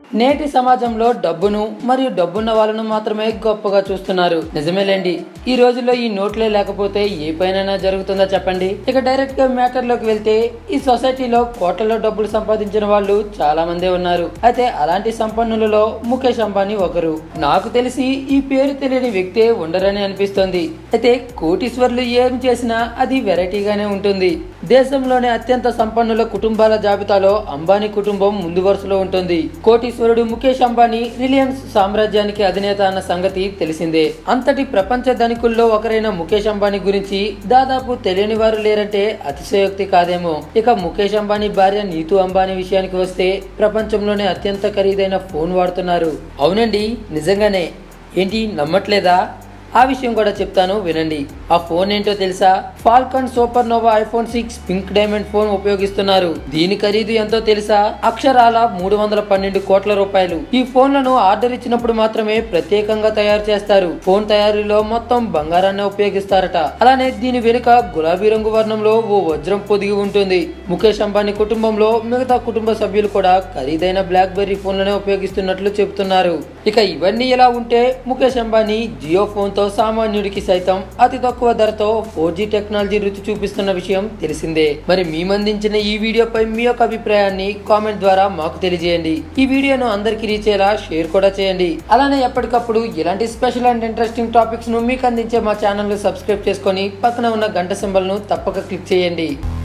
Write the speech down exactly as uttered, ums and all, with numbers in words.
నేటి సమాజంలో డబ్బును మరియు డబ్బున్న వాళ్ళను మాత్రమే గొప్పగా చూస్తున్నారు. నిజమేలేండి, ఈ రోజుల్లో ఈ నోట్లే లేకపోతే ఏ పైన జరుగుతుందా చెప్పండి. ఇక డైరెక్ట్ గా మ్యాటర్ లోకి వెళ్తే ఈ సొసైటీలో కోట్లలో డబ్బులు సంపాదించిన వాళ్ళు చాలా మందే ఉన్నారు. అయితే అలాంటి సంపన్నులలో ముఖేష్ అంబానీ ఒకరు. నాకు తెలిసి ఈ పేరు తెలియని వ్యక్తే ఉండరని అనిపిస్తోంది. అయితే కోటీశ్వర్లు ఏం చేసినా అది వెరైటీగానే ఉంటుంది. దేశంలోనే అత్యంత సంపన్నుల కుటుంబాల జాబితాలో అంబానీ కుటుంబం ముందు వరుసలో ఉంటుంది. కోటీశ్వరుడు ముఖేష్ అంబానీ రిలయన్స్ సామ్రాజ్యానికి అధినేత అన్న సంగతి తెలిసిందే. అంతటి ప్రపంచ ధనికుల్లో ఒకరైన ముఖేష్ అంబానీ గురించి దాదాపు తెలియని వారు లేరంటే అతిశయోక్తి కాదేమో. ఇక ముఖేష్ అంబానీ భార్య నీతూ అంబానీ విషయానికి వస్తే ప్రపంచంలోనే అత్యంత ఖరీదైన ఫోన్ వాడుతున్నారు. అవునండి, నిజంగానే. ఏంటి నమ్మట్లేదా? ఆ విషయం కూడా చెప్తాను వినండి. ఆ ఫోన్ ఏంటో తెలుసా? Falcon Supernova iPhone six pink diamond phone ఉపయోగిస్తున్నారు. దీని ఖరీదు ఎంతో తెలుసా? అక్షరాల మూడు వందల పన్నెండు కోట్ల రూపాయలు. ఈ ఫోన్లను ఆర్డర్ ఇచ్చినప్పుడు మాత్రమే ప్రత్యేకంగా తయారు చేస్తారు. ఫోన్ తయారీలో మొత్తం బంగారాన్ని ఉపయోగిస్తారట. అలానే దీని వెనుక గులాబీ రంగు వర్ణంలో ఓ వజ్రం పొదిగి ఉంటుంది. ముఖేష్ అంబానీ కుటుంబంలో మిగతా కుటుంబ సభ్యులు కూడా ఖరీదైన బ్లాక్ బెర్రీ ఫోన్లనే ఉపయోగిస్తున్నట్లు చెబుతున్నారు. ఇక ఇవన్నీ ఎలా ఉంటే ముఖేష్ అంబానీ జియో ఫోన్ సామాన్యుడికి సైతం అతి తక్కువ ధరతో ఫోర్ జీ టెక్నాలజీ రుచి చూపిస్తున్న విషయం తెలిసిందే. మరి మేమందించిన ఈ వీడియోపై మీ యొక్క అభిప్రాయాన్ని కామెంట్ ద్వారా మాకు తెలియజేయండి. ఈ వీడియోను అందరికి రీచ్ అయ్యేలా షేర్ కూడా చేయండి. అలానే ఎప్పటికప్పుడు ఇలాంటి స్పెషల్ అండ్ ఇంట్రెస్టింగ్ టాపిక్స్ ను మీకు అందించే మా ఛానల్ ను సబ్స్క్రైబ్ చేసుకొని పక్కన ఉన్న గంట సింబల్ ను తప్పక క్లిక్ చేయండి.